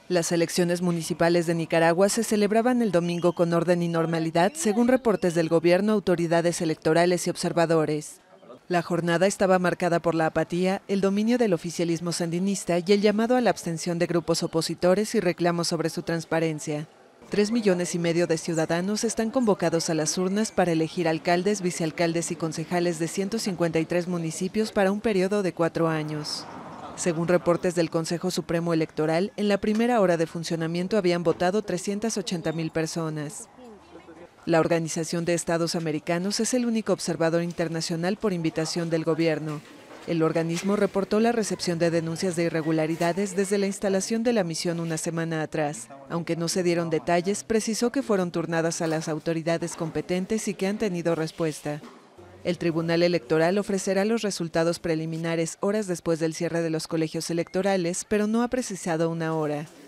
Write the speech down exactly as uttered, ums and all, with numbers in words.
Las elecciones municipales de Nicaragua se celebraban el domingo con orden y normalidad, según reportes del gobierno, autoridades electorales y observadores. La jornada estaba marcada por la apatía, el dominio del oficialismo sandinista y el llamado a la abstención de grupos opositores y reclamos sobre su transparencia. Tres millones y medio de ciudadanos están convocados a las urnas para elegir alcaldes, vicealcaldes y concejales de ciento cincuenta y tres municipios para un periodo de cuatro años. Según reportes del Consejo Supremo Electoral, en la primera hora de funcionamiento habían votado trescientas ochenta mil personas. La Organización de Estados Americanos es el único observador internacional por invitación del gobierno. El organismo reportó la recepción de denuncias de irregularidades desde la instalación de la misión una semana atrás. Aunque no se dieron detalles, precisó que fueron turnadas a las autoridades competentes y que han tenido respuesta. El Tribunal Electoral ofrecerá los resultados preliminares horas después del cierre de los colegios electorales, pero no ha precisado una hora.